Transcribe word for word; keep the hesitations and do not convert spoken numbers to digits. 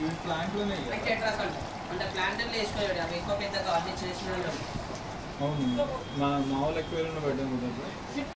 ప్లాంట్లోనే tetras అంటే అంటే ప్లాంటర్లో వేసుకోలేడు అవి ఎక్కువ పెద్దగా అన్ని చేసిన అవును మా మా వాళ్ళ ఎక్కువ పెట్టాము